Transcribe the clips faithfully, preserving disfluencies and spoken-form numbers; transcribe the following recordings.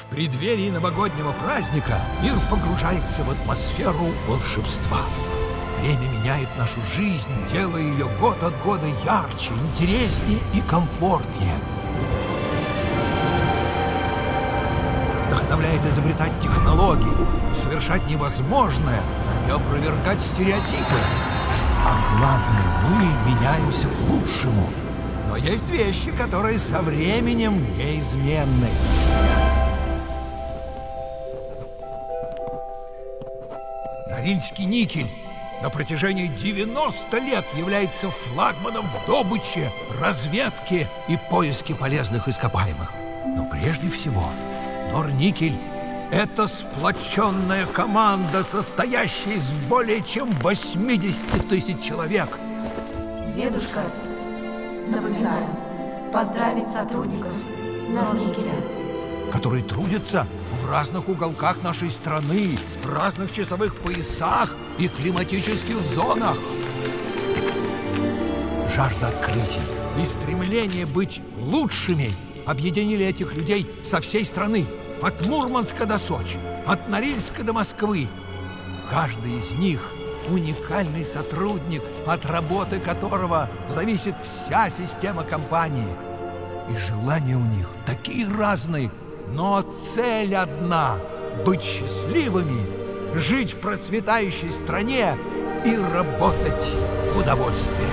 В преддверии новогоднего праздника мир погружается в атмосферу волшебства. Время меняет нашу жизнь, делая ее год от года ярче, интереснее и комфортнее. Вдохновляет изобретать технологии, совершать невозможное и опровергать стереотипы. А главное, мы меняемся к лучшему. Но есть вещи, которые со временем неизменны. Норильский никель на протяжении девяноста лет является флагманом в добыче, разведке и поиске полезных ископаемых. Но прежде всего, Норникель – это сплоченная команда, состоящая из более чем восьмидесяти тысяч человек. Дедушка, напоминаю, поздравить сотрудников Норникеля, которые трудятся в разных уголках нашей страны, в разных часовых поясах и климатических зонах. Жажда открытий и стремление быть лучшими объединили этих людей со всей страны, от Мурманска до Сочи, от Норильска до Москвы. Каждый из них уникальный сотрудник, от работы которого зависит вся система компании. И желания у них такие разные, но цель одна – быть счастливыми, жить в процветающей стране и работать в удовольствие.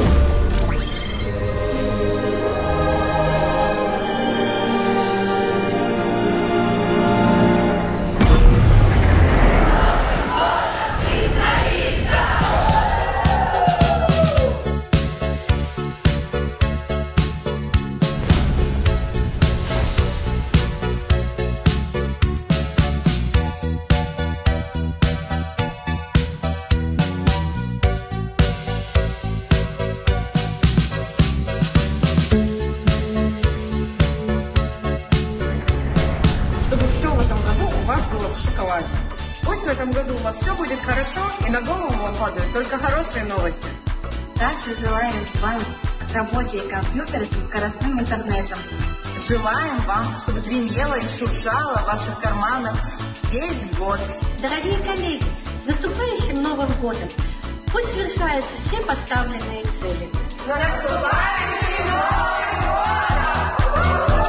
Пусть в этом году у вас все будет хорошо, и на голову вам падают только хорошие новости. Также желаем вам рабочие компьютеры со скоростным интернетом. Желаем вам, чтобы звенело и шуршало в ваших карманах весь год. Дорогие коллеги, с наступающим Новым годом! Пусть свершаются все поставленные цели. С наступающим Новым годом!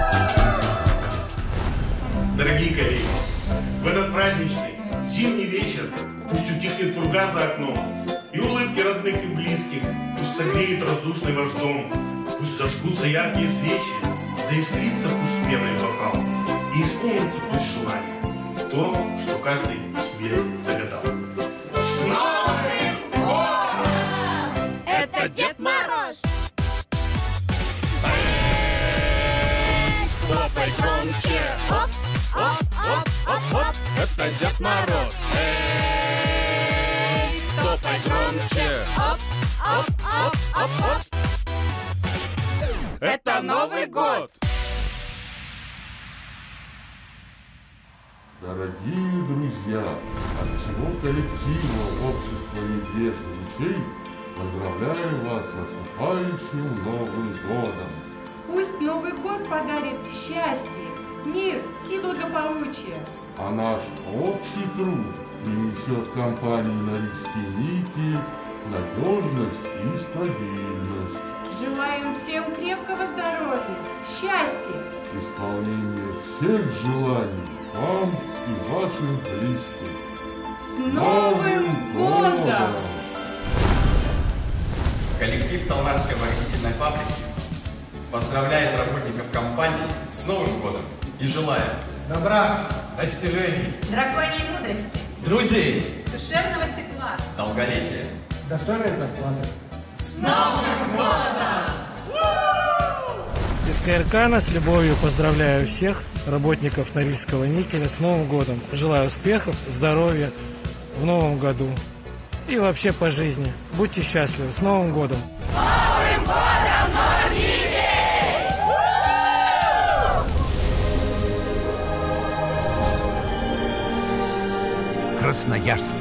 Дорогие коллеги, в этот праздничный зимний вечер пусть утихнет пурга за окном, и улыбки родных и близких пусть согреет раздушный ваш дом, пусть зажгутся яркие свечи, заискрится пусть пеной бокал, и исполнится пусть желание, то, что каждый себе загадал. С Новым годом! Это Дед Мороз! Хлопай громче! Оп, оп, оп, оп, оп! Это Дед Мороз! Эй, хлопай громче! Оп, оп, оп, оп, оп! Это Новый год! Дорогие друзья, от всего коллектива общества Медвежьих Лучей поздравляю вас с наступающим Новым годом! Пусть Новый год подарит счастье, мир и благополучие. А наш общий труд принесет компании Норильские нити надежность и стабильность. Желаем всем крепкого здоровья, счастья, исполнения всех желаний вам и вашим близким. С Новым годом! Коллектив Талнарской обогатительной фабрики поздравляет работников компании с Новым годом и желает добра, достижений, драконьей мудрости, друзей, душевного тепла, долголетия, достойной зарплаты. С Новым годом! Из КРК с любовью поздравляю всех работников Норильского никеля с Новым годом. Желаю успехов, здоровья в Новом году и вообще по жизни. Будьте счастливы. С Новым годом! С Новым годом, Норникель! Красноярск.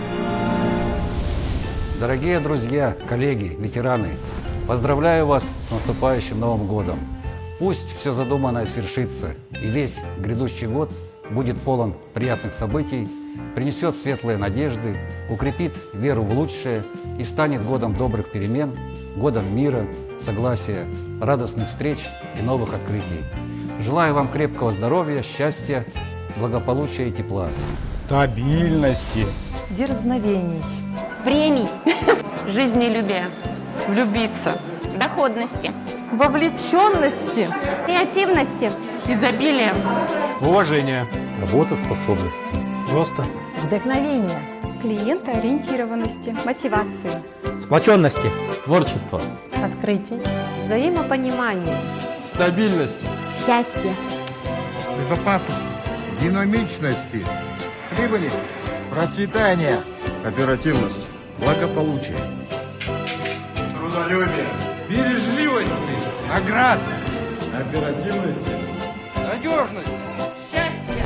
Дорогие друзья, коллеги, ветераны, поздравляю вас с наступающим Новым годом! Пусть все задуманное свершится, и весь грядущий год будет полон приятных событий, принесет светлые надежды, укрепит веру в лучшее и станет годом добрых перемен, годом мира, согласия, радостных встреч и новых открытий. Желаю вам крепкого здоровья, счастья, благополучия и тепла. Стабильности. Дерзновений. Премий. Жизнелюбия. Влюбиться. Доходности. Вовлеченности. Креативности. Изобилия. Уважения. Работоспособности. Роста. Вдохновения. Клиентоориентированности. Мотивации. Сплоченности. Творчества. Открытий. Взаимопонимания. Стабильности. Счастья. Безопасности. Динамичности. Прибыли. Процветания. Оперативность. Благополучие. Трудолюбие. Бережливости. Наград. Оперативности. Надежность. Счастье.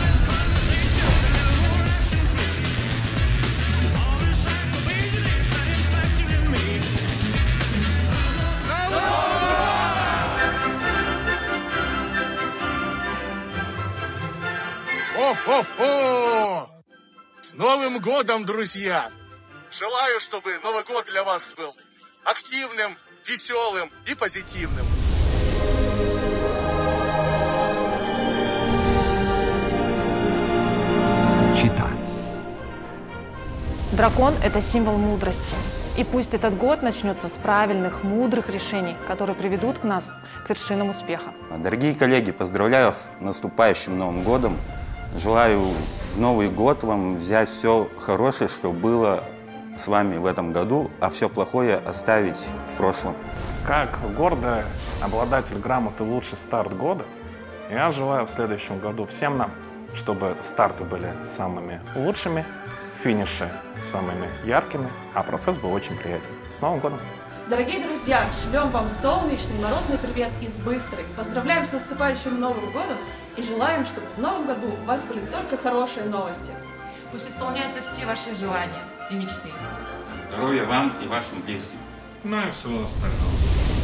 О-хо-хо! С Новым годом, друзья! Желаю, чтобы Новый год для вас был активным, веселым и позитивным. Чита. Дракон – это символ мудрости. И пусть этот год начнется с правильных, мудрых решений, которые приведут к нас к вершинам успеха. Дорогие коллеги, поздравляю вас с наступающим Новым годом. Желаю в Новый год вам взять все хорошее, что было с вами в этом году, а все плохое оставить в прошлом. Как гордый обладатель грамоты «Лучший старт года», я желаю в следующем году всем нам, чтобы старты были самыми лучшими, финиши самыми яркими, а процесс был очень приятен. С Новым годом! Дорогие друзья, шлем вам солнечный, морозный привет из Быстрой. Поздравляем с наступающим Новым годом и желаем, чтобы в Новом году у вас были только хорошие новости. Пусть исполняются все ваши желания и мечты. Здоровья вам и вашим близким. Ну и всего остального.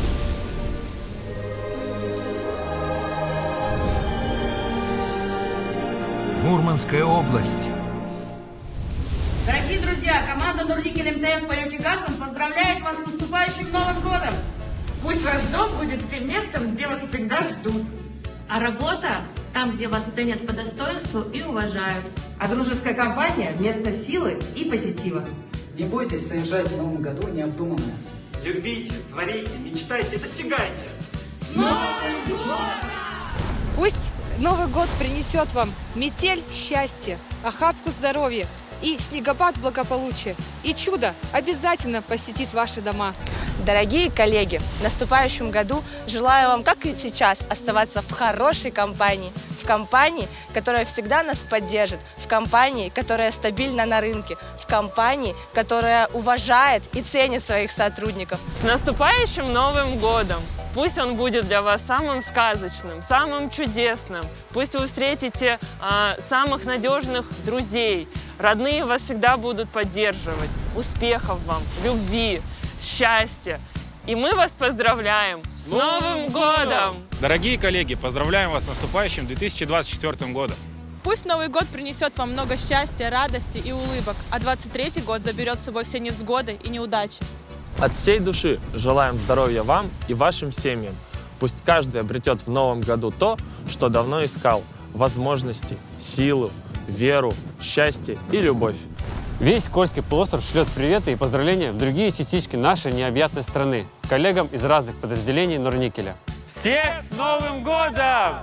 Мурманская область. Дорогие друзья, команда Норникель эм тэ эф в полете газом поздравляет вас с наступающим Новым годом! Пусть ваш дом будет тем местом, где вас всегда ждут. А работа там, где вас ценят по достоинству и уважают. А дружеская компания – место силы и позитива. Не бойтесь совершать в Новом году необдуманное. Любите, творите, мечтайте, достигайте. С Новым годом! Пусть Новый год принесет вам метель счастья, охапку здоровья и снегопад благополучия. И чудо обязательно посетит ваши дома. Дорогие коллеги, в наступающем году желаю вам, как и сейчас, оставаться в хорошей компании. В компании, которая всегда нас поддержит. В компании, которая стабильна на рынке. В компании, которая уважает и ценит своих сотрудников. С наступающим Новым годом! Пусть он будет для вас самым сказочным, самым чудесным. Пусть вы встретите а, самых надежных друзей. Родные вас всегда будут поддерживать. Успехов вам, любви, счастья. И мы вас поздравляем с Новым годом! Дорогие коллеги, поздравляем вас с наступающим две тысячи двадцать четвёртым годом. Пусть Новый год принесет вам много счастья, радости и улыбок, а двадцать третий год заберет с собой все невзгоды и неудачи. От всей души желаем здоровья вам и вашим семьям. Пусть каждый обретет в новом году то, что давно искал – возможности, силу, веру, счастье и любовь. Весь Кольский полуостров шлет приветы и поздравления в другие частички нашей необъятной страны, коллегам из разных подразделений Норникеля. Всех с Новым годом!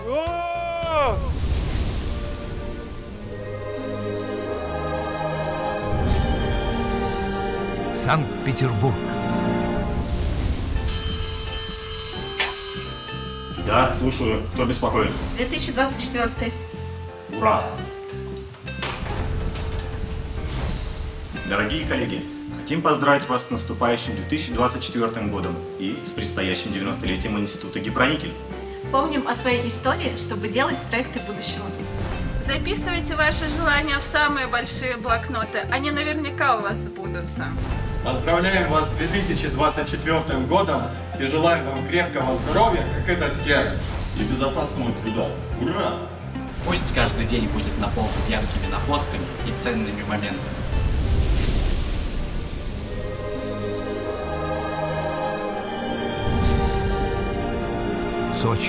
Санкт-Петербург. Да, слушаю. Кто беспокоит? две тысячи двадцать четвёртый. Ура! Дорогие коллеги, хотим поздравить вас с наступающим две тысячи двадцать четвёртым годом и с предстоящим девяностолетием Института Гипроникель. Помним о своей истории, чтобы делать проекты будущего. Записывайте ваши желания в самые большие блокноты, они наверняка у вас сбудутся. Поздравляем вас с две тысячи двадцать четвёртым годом и желаем вам крепкого здоровья, как этот Гера, и безопасного труда. Ура! Пусть каждый день будет наполнен яркими находками и ценными моментами. Сочи.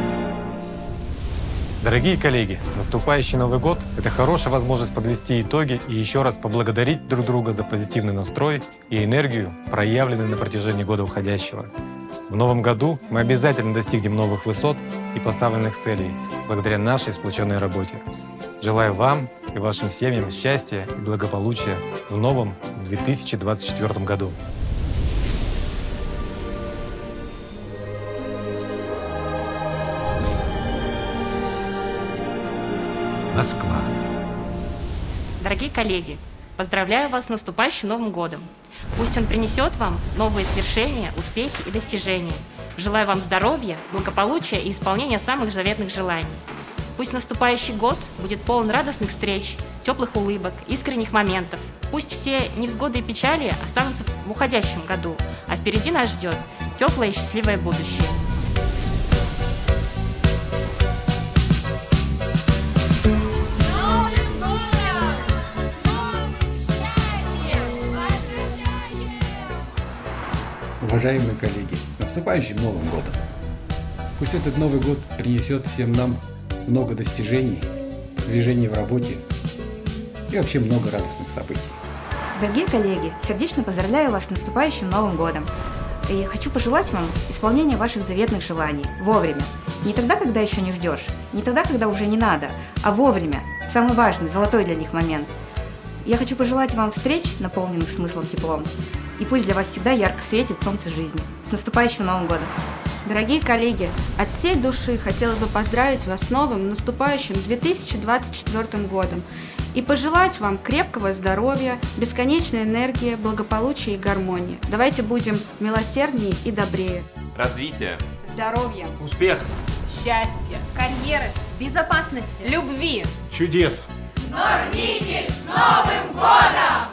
Дорогие коллеги, наступающий Новый год – это хорошая возможность подвести итоги и еще раз поблагодарить друг друга за позитивный настрой и энергию, проявленную на протяжении года уходящего. В новом году мы обязательно достигнем новых высот и поставленных целей благодаря нашей сплоченной работе. Желаю вам и вашим семьям счастья и благополучия в новом две тысячи двадцать четвёртом году. Москва. Дорогие коллеги, поздравляю вас с наступающим Новым годом. Пусть он принесет вам новые свершения, успехи и достижения. Желаю вам здоровья, благополучия и исполнения самых заветных желаний. Пусть наступающий год будет полон радостных встреч, теплых улыбок, искренних моментов. Пусть все невзгоды и печали останутся в уходящем году, а впереди нас ждет теплое и счастливое будущее. Уважаемые коллеги, с наступающим Новым годом! Пусть этот Новый год принесет всем нам много достижений, движений в работе и вообще много радостных событий. Дорогие коллеги, сердечно поздравляю вас с наступающим Новым годом. И хочу пожелать вам исполнения ваших заветных желаний вовремя. Не тогда, когда еще не ждешь, не тогда, когда уже не надо, а вовремя. Самый важный, золотой для них момент. Я хочу пожелать вам встреч, наполненных смыслом, теплом. И пусть для вас всегда ярко светит солнце жизни. С наступающим Новым годом! Дорогие коллеги, от всей души хотелось бы поздравить вас с новым наступающим две тысячи двадцать четвёртым годом и пожелать вам крепкого здоровья, бесконечной энергии, благополучия и гармонии. Давайте будем милосерднее и добрее. Развития, здоровья, успеха, счастья, карьеры, безопасности, любви, чудес. Норникель, с Новым годом!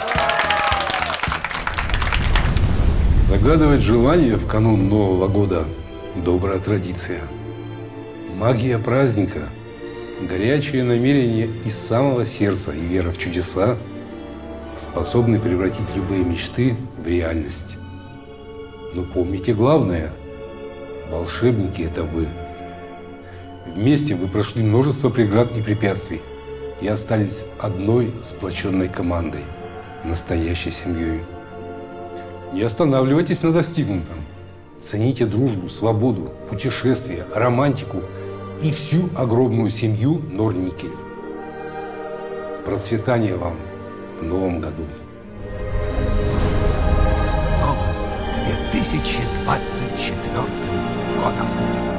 Загадывать желания в канун Нового года – добрая традиция. Магия праздника, горячее намерение из самого сердца и вера в чудеса способны превратить любые мечты в реальность. Но помните главное – волшебники – это вы. Вместе вы прошли множество преград и препятствий и остались одной сплоченной командой, настоящей семьей. Не останавливайтесь на достигнутом. Цените дружбу, свободу, путешествия, романтику и всю огромную семью Норникель. Процветания вам в новом году. С новым две тысячи двадцать четвёртым годом!